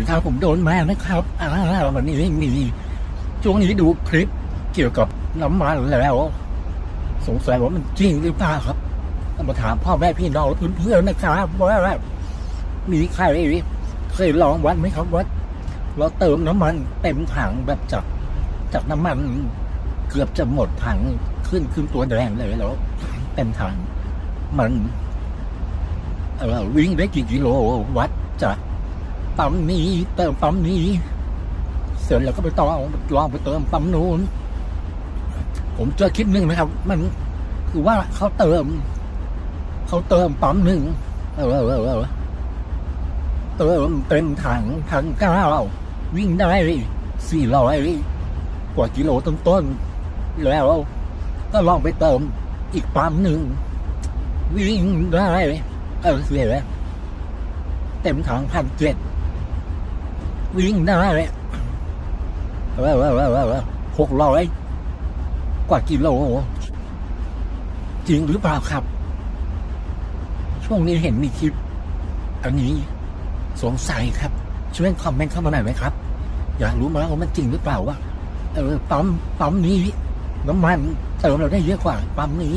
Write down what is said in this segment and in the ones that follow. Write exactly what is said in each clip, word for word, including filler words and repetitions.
ดีครับผมโดนมานะครับอ่าวันนี้มีช่วงนี้ดูคลิปเกี่ยวกับน้ำมันแล้วสงสัยว่ามันจริงหรือเปล่าครับมาถามพ่อแม่พี่น้องเพื่อนๆนะครับว่ามีใครเคยลองวัดไหมครับวัดเราเติมน้ำมันเต็มถังแบบจากจากน้ำมันเกือบจะหมดถังขึ้นขึ้นตัวแดงเลยแล้วเต็มถังมันเออวิ่งได้กี่กิโลวัดจากปั๊มนี้เติมปั๊มนี้เสร็จแล้วก็ไปต่อลองไปเติมปั๊มนู้นผมเจอคลิปหนึ่งนะครับมันคือว่าเขาเติมเขาเติมปั๊มหนึ่งเออเออเออเติมเต็มถังถังเก้าวิ่งได้สี่ร้อยกว่ากิโลต้นๆแล้วก็ลองไปเติมอีกปั๊มหนึ่งวิ่งได้เออเสียแล้วเต็มถังพันเจ็ดวิ่งได้เลยว้าวว้าวว้าวหกร้อยกว่ากิโลจริงหรือเปล่าครับช่วงนี้เห็นมีคลิปอันนี้สงสัยครับช่วยคอมเมนต์เข้ามาหน่อยไหมครับอยากรู้มาว่ามันจริงหรือเปล่าว่าเออปั๊มปั๊มนี้น้ำมันเติมเราได้เยอะกว่าปั๊มนี้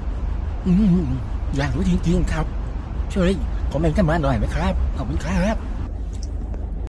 อืมอยากรู้จริงๆครับช่วยคอมเมนต์กันมาหน่อยไหมครับขอบคุณครับ